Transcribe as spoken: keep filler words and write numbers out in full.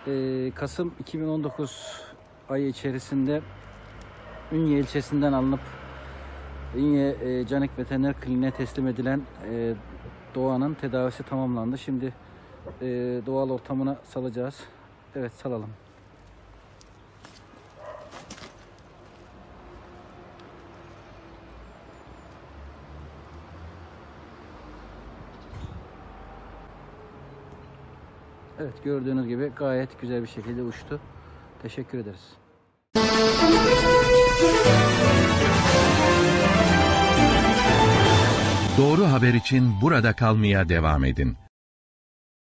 Ee, Kasım iki bin on dokuz ayı içerisinde Ünye ilçesinden alınıp Ünye e, Canik Veteriner Kliniğine teslim edilen e, Doğan'ın tedavisi tamamlandı. Şimdi e, doğal ortamına salacağız. Evet, salalım. Evet, gördüğünüz gibi gayet güzel bir şekilde uçtu. Teşekkür ederiz. Doğru haber için burada kalmaya devam edin.